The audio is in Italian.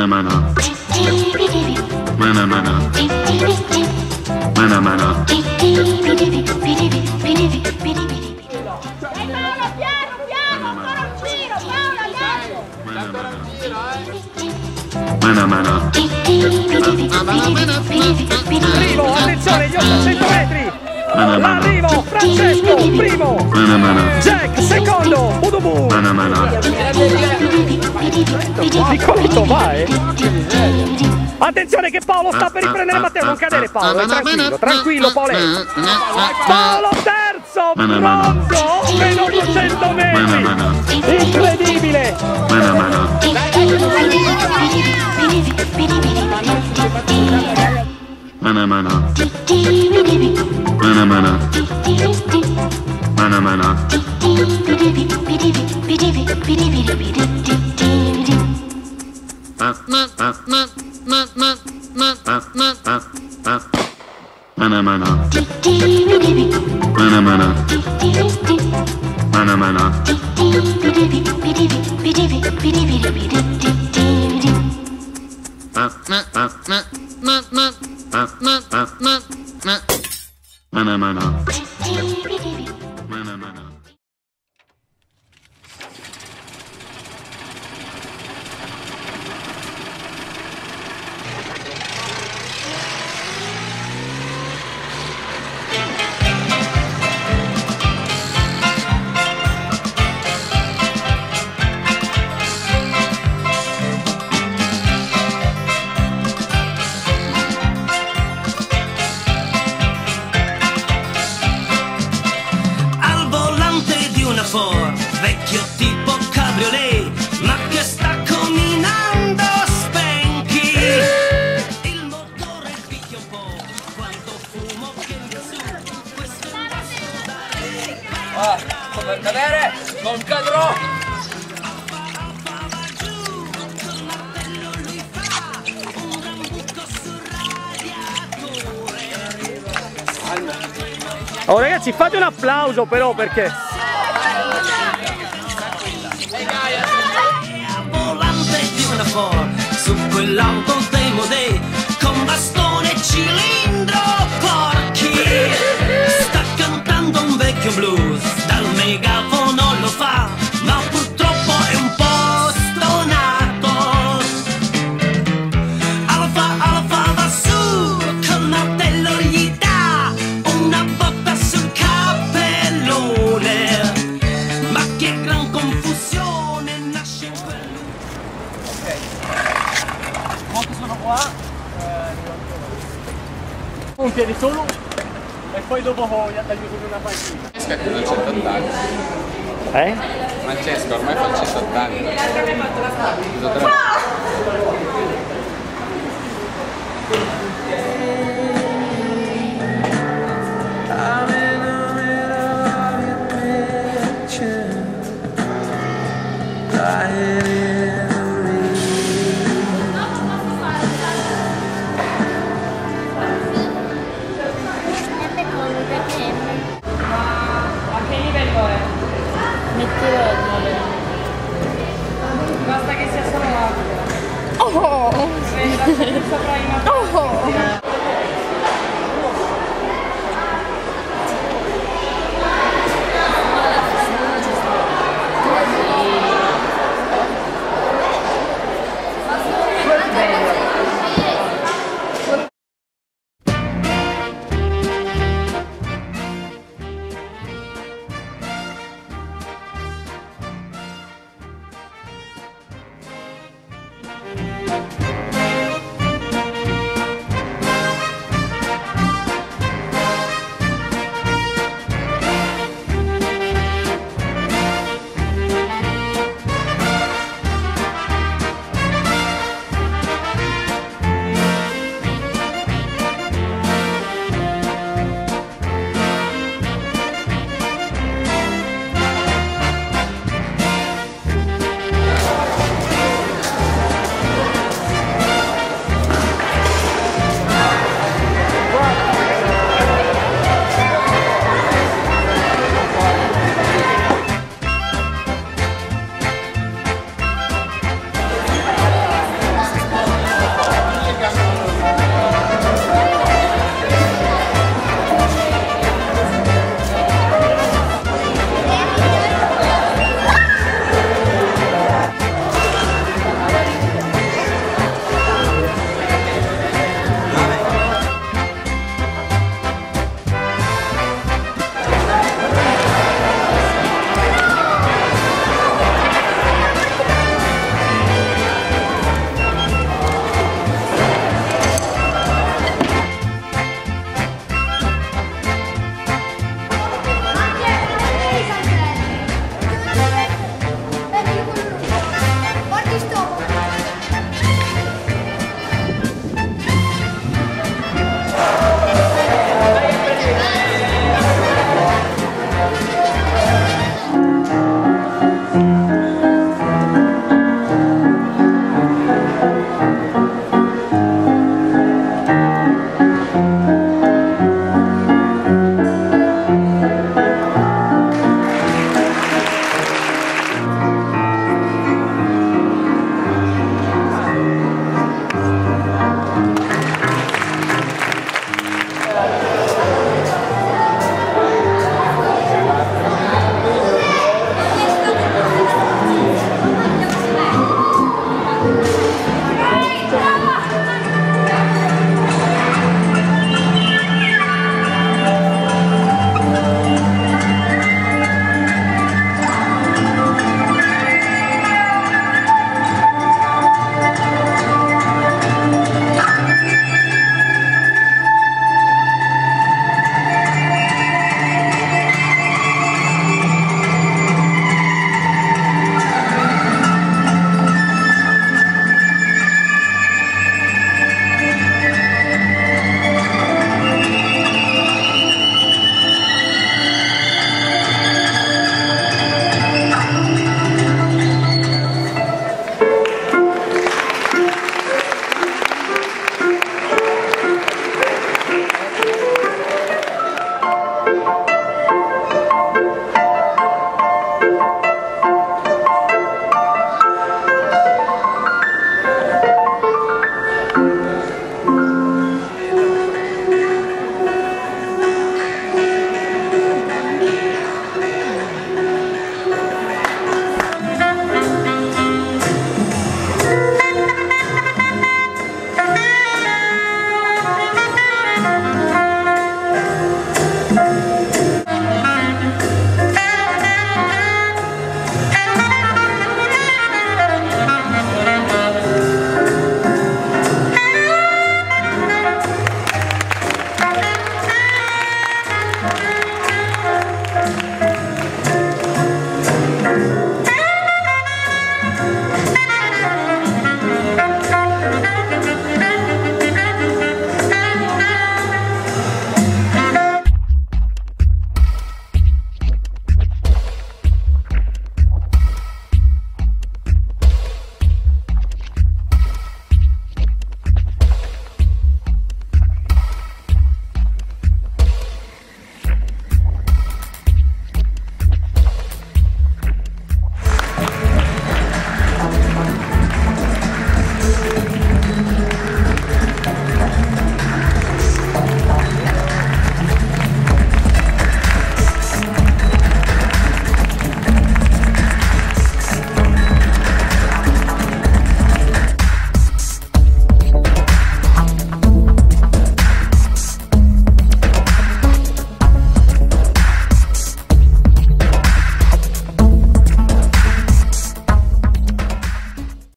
Mana mana. Mana mana. Mana mana. Mana mana. Arrivo, attenzione, gli 800 metri. L'arrivo, Francesco, primo. Mana mana. Jack, secondo. Udubu. Mana mana. Piccolito, vai. Attenzione che Paolo sta per riprendere Matteo, non cadere Paolo, tranquillo, tranquillo Paolo. Paolo terzo, bronzo, meno 200 metri. Incredibile. Mana mana. Mana mana. Mana mana. Mana mana. Mana mana. Mana mana. Mana mana. Mana mana. Mana mana. Vecchio tipo cabriolet, ma che sta combinando spenchi. Il motore picchia un po', quanto fumo che mi su. Questo è un passo da come cadere, non cadrò. Oh ragazzi, fate un applauso però perché volante di una Ford su quell'auto demo day con bastone e cilindro porchi. Sta cantando un vecchio blues, dal megafono lo fa, ma purtroppo è un po' stonato. Alfa va su, col martello gli dà una botta sul cappellone. Ma che gran confusione nasce in quel... molti sono qua, un piede solo e poi dopo gli aiuto con una panchina. Francesca che ha 180 anni. Francesca ormai fa 180 anni.